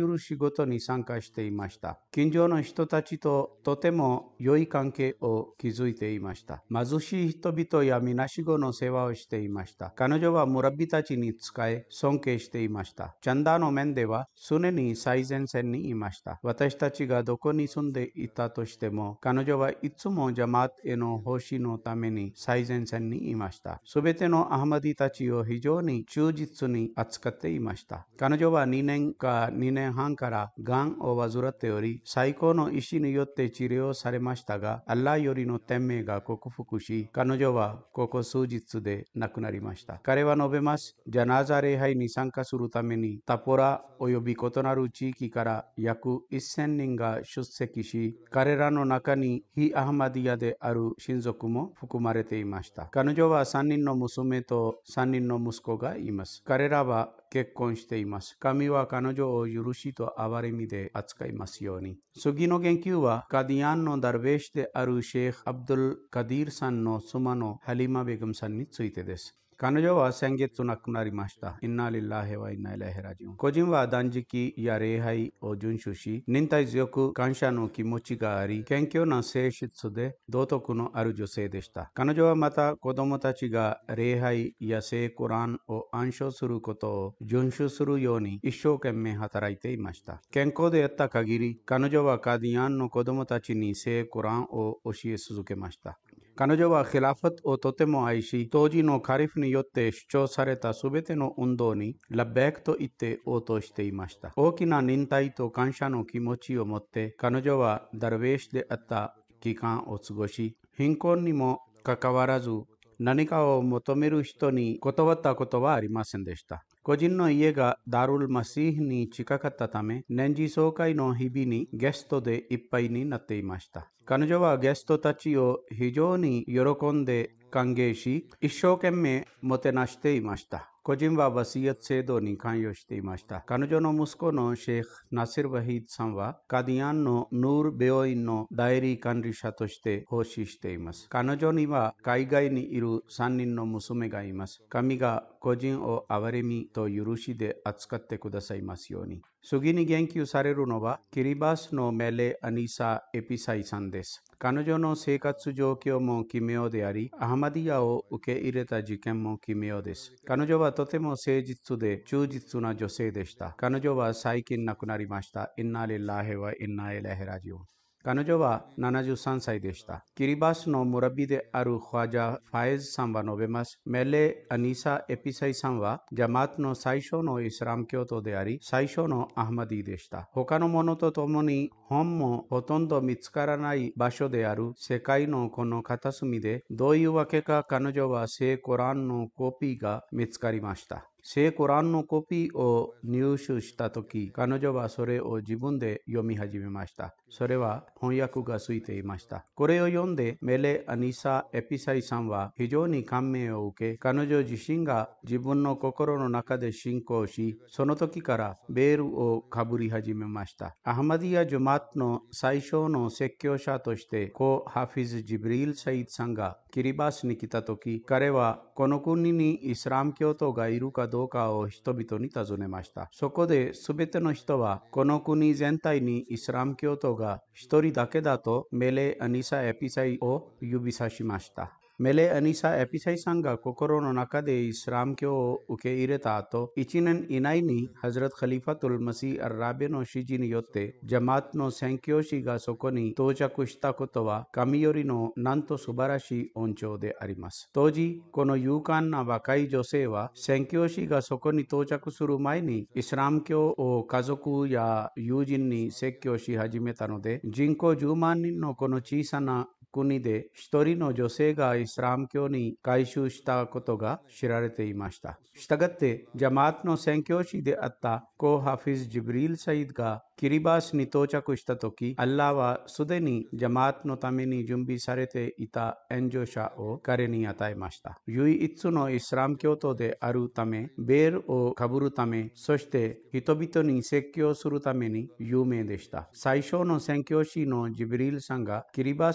ごとに参加していました。近所の人たちととても良い関係を築いていました。貧しい人々やみなしごの世話をしていました。彼女はムラビたちに仕え、尊敬していました。チャンダの面では常に最前線にいました。私たちがどこに住んでいたとしても、彼女はいつもジャマートへの奉仕のために最前線にいました。すべてのアハマディたちを非常に忠実に扱っていました。彼女は2年か2年半からがんを患っており、最高の医師によって治療されましたが、アッラーよりの天命が克服し、彼女はここ数日で亡くなりました。彼は述べます。ジャナーザ礼拝に参加するために、タポラおよび異なる地域から約1000人が出席し、彼らの中に非アハマディヤである親族も含まれていました。彼女は3人の娘と3人の息子がいます。彼らは結婚しています。神は彼女を許しと憐れみで扱いますように。次の言及はカディアンのダルベーシであるシェイク・アブドル・カディールさんの妻のハリマ・ベグムさんについてです。彼女は先月亡くなりました。インナリッラヒワインナイラヒラジュン。個人は断食や礼拝を遵守し、忍耐強く感謝の気持ちがあり、謙虚な性質で道徳のある女性でした。彼女はまた子供たちが礼拝や聖コランを暗唱することを遵守するように一生懸命働いていました。健康であった限り、彼女はカディアンの子供たちに聖コランを教え続けました。彼女はヒラファトをとても愛し、当時のカリフによって主張されたすべての運動にラベクと言って応答していました。大きな忍耐と感謝の気持ちを持って、彼女はダルベーシであった期間を過ごし、貧困にもかかわらず、何かを求める人に断ったことはありませんでした。個人の家がダルルマシーに近かったため、年次総会の日々にゲストでいっぱいになっていました。彼女はゲストたちを非常に喜んで歓迎し、一生懸命もてなしていました。個人はワシヤット制度に関与していました。彼女の息子のシェイク・ナシル・ワヒードさんは、カディアンのヌール病院の代理管理者として奉仕しています。彼女には海外にいる3人の娘がいます。神が個人を憐れみと許しで扱ってくださいますように。次に言及されるのは、キリバスのメレ・アニサ・エピサイさんです。彼女の生活状況も奇妙であり、アハマディヤを受け入れた事件も奇妙です。彼女はとても誠実で忠実な女性でした。彼女は最近亡くなりました。インナリッラヒワインナイラヒラジオ。彼女は73歳でした。キリバスのムラビであるホワジャ・ファイズさんは述べます。メレ・アニサ・エピサイさんはジャマートの最初のイスラム教徒であり、最初のアハマディでした。他のものとともに本もほとんど見つからない場所である世界のこの片隅で、どういうわけか彼女は聖コランのコピーが見つかりました。聖コランのコピーを入手したとき、彼女はそれを自分で読み始めました。それは翻訳がついていました。これを読んで、メレ・アニサ・エピサイさんは非常に感銘を受け、彼女自身が自分の心の中で信仰し、その時からベールをかぶり始めました。アハマディヤ・ジュマートの最初の説教者として、コ・ハフィズ・ジブリール・サイドさんがキリバスに来た時、彼はこの国にイスラム教徒がいるかどうかを人々に尋ねました。そこで全ての人はこの国全体にイスラム教徒が一人だけだとメレ・アニサ・エピサイを指さしました。メレ・アニサ・エピサイさんが心の中でイスラム教を受け入れた後、1年以内にハズラト・カリファトル・マシー・アルラビの指示によって、ジャマートの宣教師がそこに到着したことは、神よりのなんと素晴らしい恩寵であります。当時、この勇敢な若い女性は、宣教師がそこに到着する前に、イスラム教を家族や友人に説教し始めたので、人口10万人のこの小さな国で一人の女性がイスラム教に改宗したことが知られていました。したがって、ジャマートの宣教師であったコ・ハフィズ・ジブリール・サイドがキリバスに到着したとき、アッラーはすでにジャマートのために準備されていた援助者を彼に与えました。唯一のイスラム教徒であるため、ベールをかぶるため、そして人々に説教するために有名でした。最初の宣教師のジブリールさんがキリバスに来た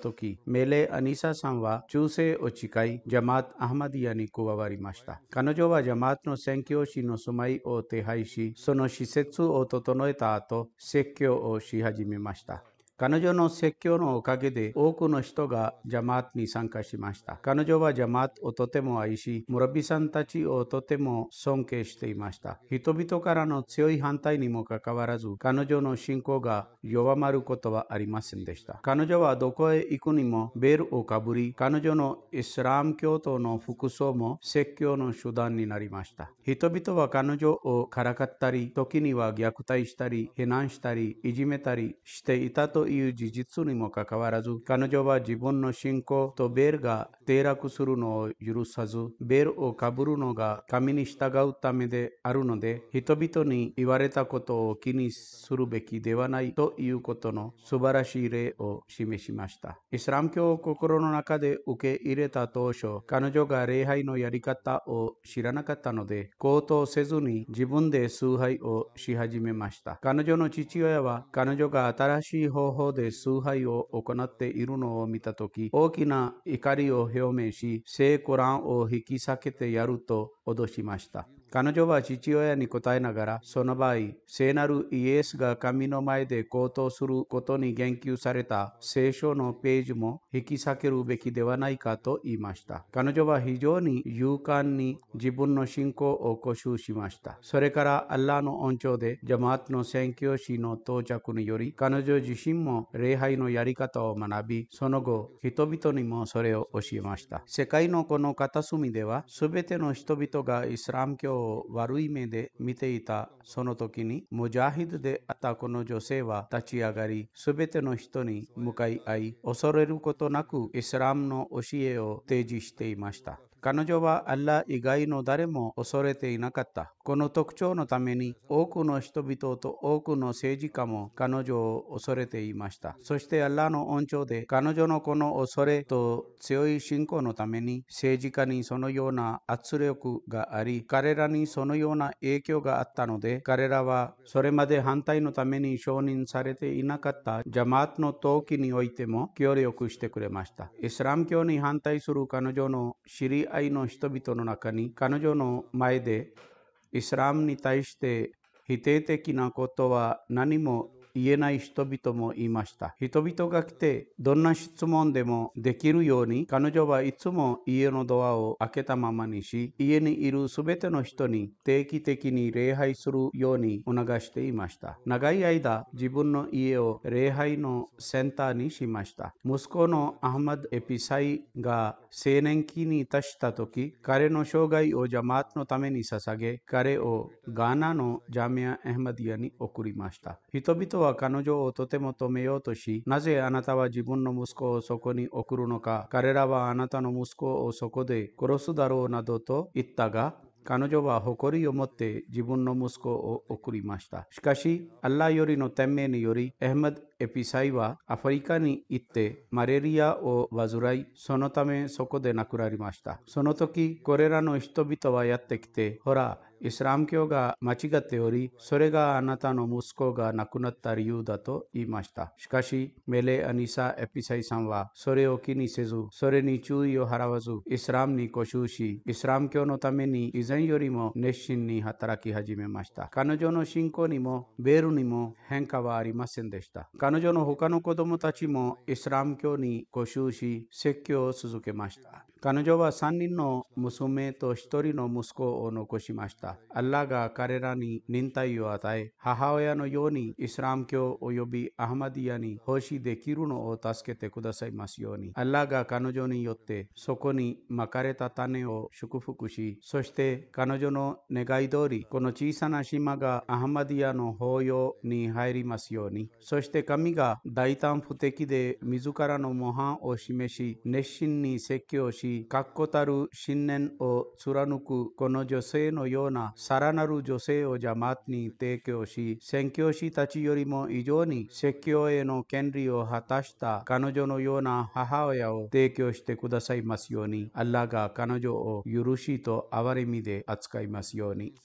時、メレ・アニサさんは忠誠を誓い、ジャマート・アハマディヤに加わりました。彼女はジャマートの宣教師の住まいを手配し、その施設を整えた後、説教をし始めました。彼女の説教のおかげで多くの人がジャマートに参加しました。彼女はジャマートをとても愛し、ムラビさんたちをとても尊敬していました。人々からの強い反対にもかかわらず、彼女の信仰が弱まることはありませんでした。彼女はどこへ行くにもベールをかぶり、彼女のイスラム教徒の服装も説教の手段になりました。人々は彼女をからかったり、時には虐待したり、非難したり、いじめたりしていたという事実にもかかわらず、彼女は自分の信仰とベールが低落するのを許さず、ベールをかぶるのが神に従うためであるので、人々に言われたことを気にするべきではないということの素晴らしい例を示しました。イスラム教を心の中で受け入れた当初、彼女が礼拝のやり方を知らなかったので、口頭せずに自分で崇拝をし始めました。彼女の父親は彼女が新しい方法で崇拝を行っているのを見たとき、大きな怒りを表明し、聖コランを引き裂けてやると脅しました。彼女は父親に答えながら、その場合、聖なるイエスが神の前で口頭することに言及された聖書のページも引き裂けるべきではないかと言いました。彼女は非常に勇敢に自分の信仰を固執しました。それからアッラーの恩寵でジャマートの宣教師の到着により、彼女自身も礼拝のやり方を学び、その後、人々にもそれを教えました。世界のこの片隅では、すべての人々がイスラム教を悪い目で見ていたその時に、ムジャヒドであったこの女性は立ち上がり、すべての人に向かい合い、恐れることなくイスラムの教えを提示していました。彼女はアッラ以外の誰も恐れていなかった。この特徴のために多くの人々と多くの政治家も彼女を恐れていました。そしてアッラの恩寵で彼女のこの恐れと強い信仰のために政治家にそのような圧力があり、彼らにそのような影響があったので、彼らはそれまで反対のために承認されていなかったジャマートの登記においても協力してくれました。イスラム教に反対する彼女の知り合いの人々の中に、彼女の前でイスラムに対して否定的なことは何も言えない人々もいました。人々が来てどんな質問でもできるように、彼女はいつも家のドアを開けたままにし、家にいるすべての人に定期的に礼拝するように促していました。長い間、自分の家を礼拝のセンターにしました。息子のアハマド・エピサイが青年期に達した時、彼の生涯をジャマートのために捧げ、彼をガーナのジャミア・アハマディヤに送りました。人々は彼女をとても止めようとし、なぜあなたは自分の息子をそこに送るのか、彼らはあなたの息子をそこで殺すだろうなどと言ったが、彼女は誇りを持って自分の息子を送りました。しかし、アッラーよりの天命により、アハマド・エピサイはアフリカに行ってマレリアを患い、そのためそこで亡くなりました。その時、これらの人々はやってきて、ほら、イスラム教が間違っており、それがあなたの息子が亡くなった理由だと言いました。しかし、メレ・アニサ・エピサイさんはそれを気にせず、それに注意を払わず、イスラムに固執し、イスラム教のために以前よりも熱心に働き始めました。彼女の信仰にもベールにも変化はありませんでした。彼女の他の子供たちもイスラム教に固執し、説教を続けました。彼女は3人の娘と1人の息子を残しました。アッラーが彼らに忍耐を与え、母親のようにイスラム教及びアハマディヤに奉仕できるのを助けてくださいますように。アッラーが彼女によってそこにまかれた種を祝福し、そして彼女の願い通り、この小さな島がアハマディヤの法要に入りますように。そして神が大胆不敵で自らの模範を示し、熱心に説教し、確固たる信念を貫くこの女性のようなさらなる女性をジャマートに提供し、宣教師たちよりも以上に説教への権利を果たした彼女のような母親を提供してくださいますように、アッラーが彼女を許しと憐れみで扱いますように。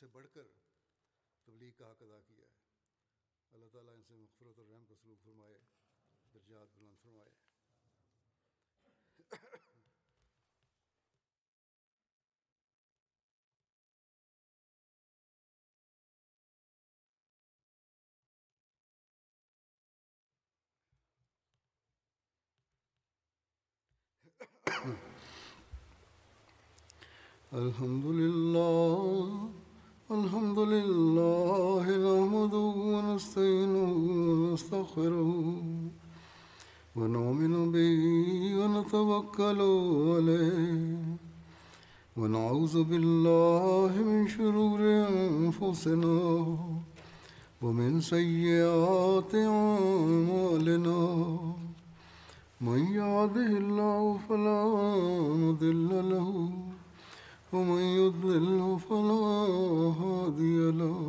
الحمد لله الحمد لله نحمده ونستعينه ونستغفره ونؤمن به ونتوكل عليه ونعوذ بالله من شرور أنفسنا ومن سيئات أعمالنا من يهده الله فلا مضل له ومن يضلل فلا هادي له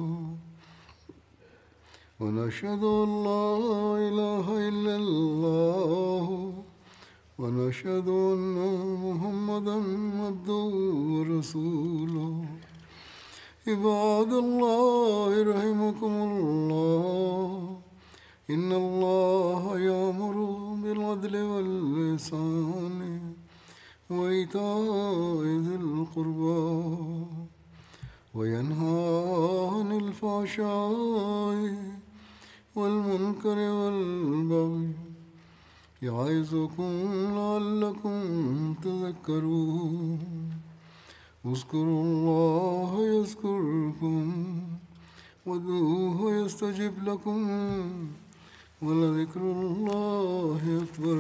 ونشهد أن لا إله إلا الله ونشهد أن محمدا عبده ورسوله عباد الله رحمكم الله إن الله يأمر بالعدل والإحسان وإيتاء ذي القربى وينهى عن الفحشاء والمنكر والبغي يعظكم لعلكم تذكرون اذكروا الله يذكركم وادعوه يستجب لكم ولذكر الله أكبر.